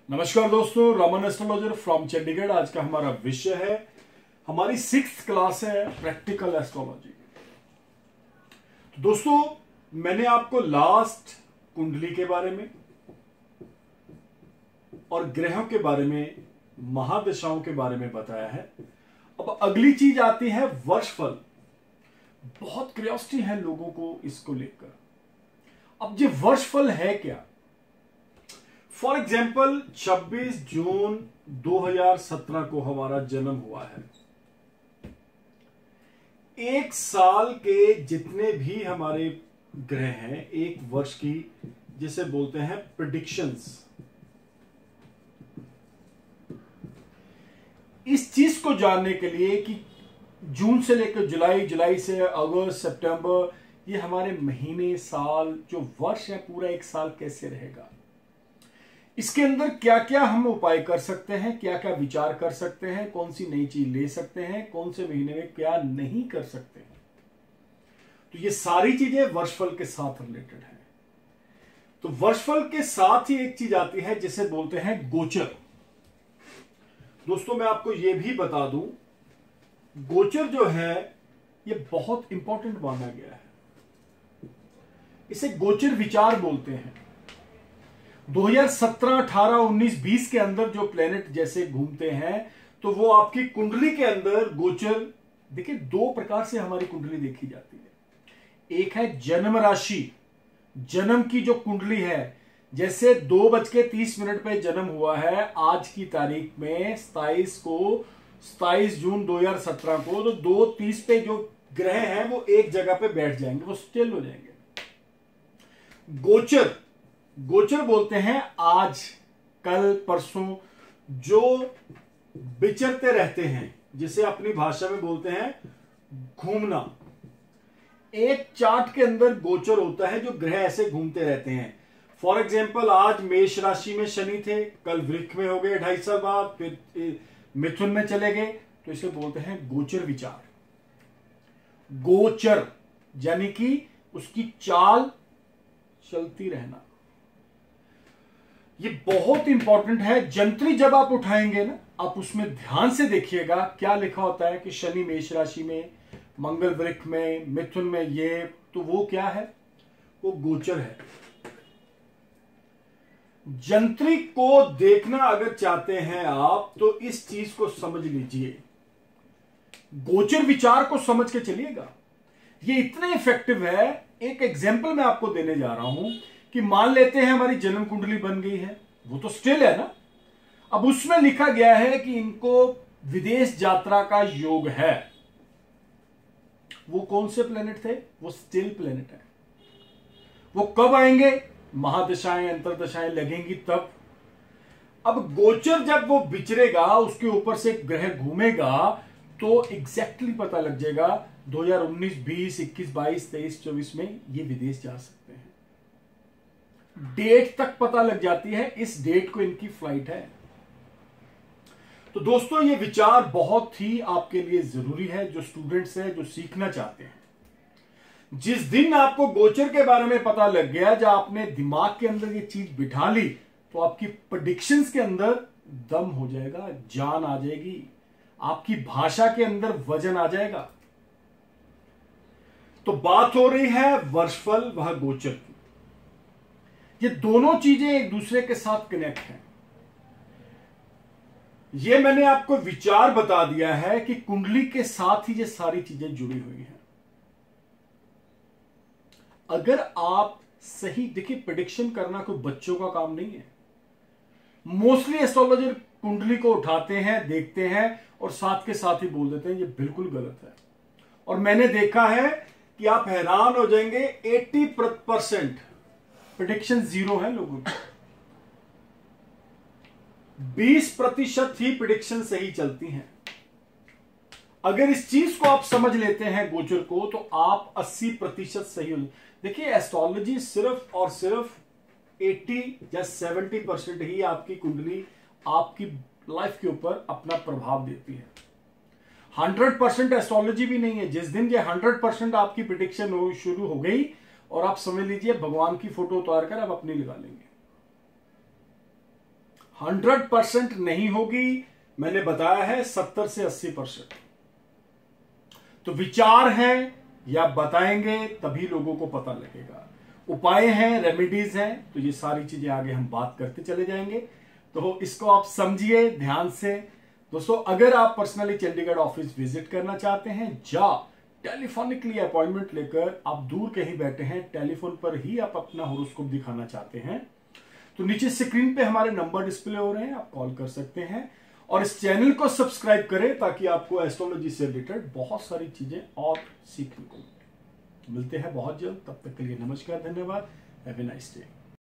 नमस्कार दोस्तों, Raman astrologer from Chandigarh. आज का हमारा विषय है, हमारी 6th क्लास है प्रैक्टिकल एस्ट्रोलॉजी। तो दोस्तों, मैंने आपको लास्ट कुंडली के बारे में और ग्रहों के बारे में, महादशाओं के बारे में बताया है। अब अगली चीज आती है वर्षफल। बहुत क्यूरियोसिटी है लोगों को इसको लेकर। अब ये वर्षफल है क्या? फॉर एग्जाम्पल 26 जून 2017 को हमारा जन्म हुआ है। एक साल के जितने भी हमारे ग्रह हैं, एक वर्ष की जिसे बोलते हैं प्रेडिक्शंस। इस चीज को जानने के लिए कि जून से लेकर जुलाई, जुलाई से अगस्त, सितंबर, ये हमारे महीने, साल, जो वर्ष है पूरा एक साल कैसे रहेगा, इसके अंदर क्या क्या हम उपाय कर सकते हैं, क्या क्या विचार कर सकते हैं, कौन सी नई चीज ले सकते हैं, कौन से महीने में क्या नहीं कर सकते हैं। तो ये सारी चीजें वर्षफल के साथ रिलेटेड है। तो वर्षफल के साथ ही एक चीज आती है जिसे बोलते हैं गोचर। दोस्तों, मैं आपको यह भी बता दूं, गोचर जो है ये बहुत इंपॉर्टेंट माना गया है। इसे गोचर विचार बोलते हैं। 2017, 18, 19, 20 के अंदर जो प्लेनेट जैसे घूमते हैं तो वो आपकी कुंडली के अंदर गोचर, देखिए दो प्रकार से हमारी कुंडली देखी जाती है। एक है जन्म राशि, जन्म की जो कुंडली है, जैसे 2:30 पे जन्म हुआ है आज की तारीख में 27 जून 2017 को, तो 2:30 पे जो ग्रह हैं वो एक जगह पे बैठ जाएंगे, वो स्टिल हो जाएंगे। गोचर, गोचर बोलते हैं आज, कल, परसों जो विचरते रहते हैं, जिसे अपनी भाषा में बोलते हैं घूमना। एक चार्ट के अंदर गोचर होता है जो ग्रह ऐसे घूमते रहते हैं। फॉर एग्जाम्पल आज मेष राशि में शनि थे, कल वृक्ष में हो गए 2.5 साल बाद, फिर मिथुन में चले गए, तो इसे बोलते हैं गोचर विचार। गोचर यानी कि उसकी चाल चलती रहना, ये बहुत इंपॉर्टेंट है। जंत्री जब आप उठाएंगे ना, आप उसमें ध्यान से देखिएगा क्या लिखा होता है कि शनि मेष राशि में, मंगल वृक्ष में, मिथुन में, ये तो वो क्या है, वो गोचर है। जंत्री को देखना अगर चाहते हैं आप तो इस चीज को समझ लीजिए, गोचर विचार को समझ के चलिएगा। ये इतने इफेक्टिव है। एक एग्जाम्पल मैं आपको देने जा रहा हूं कि मान लेते हैं हमारी जन्म कुंडली बन गई है, वो तो स्टिल है ना। अब उसमें लिखा गया है कि इनको विदेश यात्रा का योग है। वो कौन से प्लेनेट थे? वो स्टिल प्लेनेट है। वो कब आएंगे? महादशाएं, अंतरदशाएं लगेंगी तब। अब गोचर जब वो विचरेगा, उसके ऊपर से ग्रह घूमेगा, तो एग्जैक्टली पता लग जाएगा 2019, 20, 21, 22, 23, 24 में ये विदेश जा सकते हैं। डेट तक पता लग जाती है, इस डेट को इनकी फ्लाइट है। तो दोस्तों, ये विचार बहुत ही आपके लिए जरूरी है, जो स्टूडेंट्स हैं, जो सीखना चाहते हैं। जिस दिन आपको गोचर के बारे में पता लग गया, जब आपने दिमाग के अंदर ये चीज बिठा ली, तो आपकी प्रेडिक्शंस के अंदर दम हो जाएगा, जान आ जाएगी, आपकी भाषा के अंदर वजन आ जाएगा। तो बात हो रही है वर्षफल व गोचर की। ये दोनों चीजें एक दूसरे के साथ कनेक्ट हैं। ये मैंने आपको विचार बता दिया है कि कुंडली के साथ ही ये सारी चीजें जुड़ी हुई हैं। अगर आप सही, देखिए प्रेडिक्शन करना कोई बच्चों का काम नहीं है। मोस्टली एस्ट्रोलॉजर कुंडली को उठाते हैं, देखते हैं और साथ के साथ ही बोल देते हैं ये बिल्कुल गलत है। और मैंने देखा है कि आप हैरान हो जाएंगे, 80% प्रेडिक्शन जीरो है लोगों की। 20% ही प्रेडिक्शन सही चलती हैं। अगर इस चीज को आप समझ लेते हैं गोचर को, तो आप 80% सही हो। देखिए, एस्ट्रोलॉजी सिर्फ और सिर्फ 80 या 70% ही आपकी कुंडली, आपकी लाइफ के ऊपर अपना प्रभाव देती है। 100% एस्ट्रोलॉजी भी नहीं है। जिस दिन ये 100% आपकी प्रेडिक्शन शुरू हो गई, और आप समझ लीजिए भगवान की फोटो उतार कर आप अपनी लगा लेंगे। 100% नहीं होगी, मैंने बताया है 70 से 80%। तो विचार है या बताएंगे तभी लोगों को पता लगेगा। उपाय हैं, रेमेडीज हैं, तो ये सारी चीजें आगे हम बात करते चले जाएंगे। तो इसको आप समझिए ध्यान से। दोस्तों, अगर आप पर्सनली चंडीगढ़ ऑफिस विजिट करना चाहते हैं या टेलीफोनिकली अपॉइंटमेंट लेकर आप दूर कहीं बैठे हैं, टेलीफोन पर ही आप अपना होरोस्कोप दिखाना चाहते हैं, तो नीचे स्क्रीन पे हमारे नंबर डिस्प्ले हो रहे हैं, आप कॉल कर सकते हैं। और इस चैनल को सब्सक्राइब करें ताकि आपको एस्ट्रोलॉजी से रिलेटेड बहुत सारी चीजें और सीखने को मिलते हैं बहुत जल्द। तब तक के लिए नमस्कार, धन्यवाद, हैव ए नाइस डे।